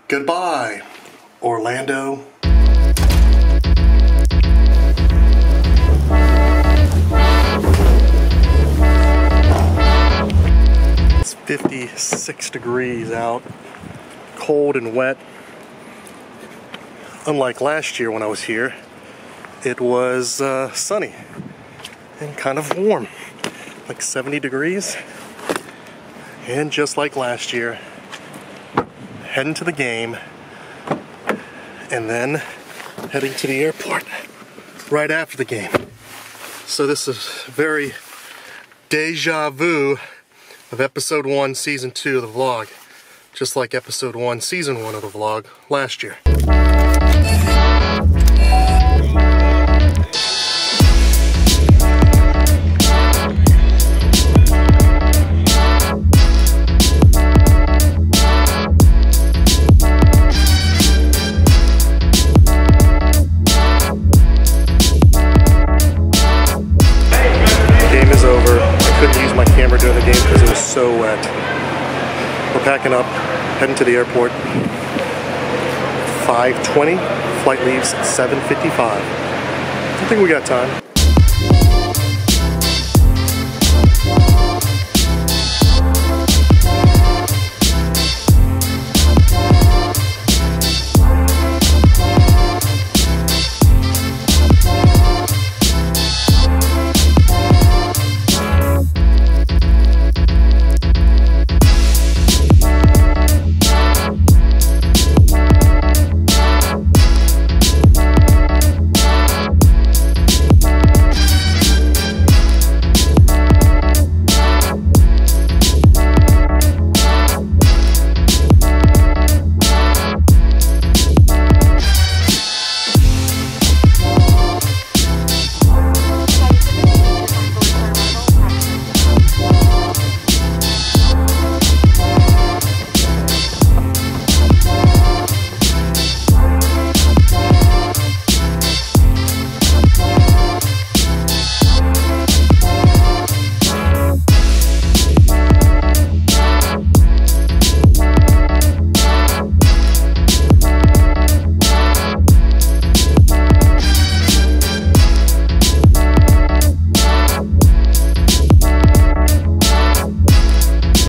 Goodbye, Orlando. It's 56 degrees out, cold and wet. Unlike last year when I was here, it was sunny and kind of warm, like 70 degrees. And just like last year, heading to the game and then heading to the airport right after the game. So this is very deja vu of episode 1, season 2 of the vlog, just like episode 1, season 1 of the vlog last year. My camera during the game because it was so wet. We're packing up, heading to the airport. 5:20, flight leaves at 7:55. I think we got time.